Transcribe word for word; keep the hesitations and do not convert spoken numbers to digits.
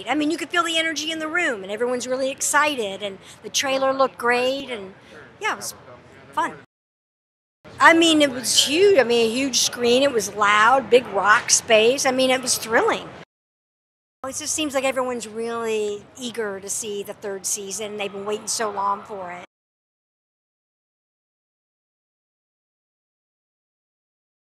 I mean, you could feel the energy in the room, and everyone's really excited, and the trailer looked great, and yeah, it was fun. I mean, it was huge. I mean, a huge screen. It was loud, big rock space. I mean, it was thrilling. It just seems like everyone's really eager to see the third season. They've been waiting so long for it.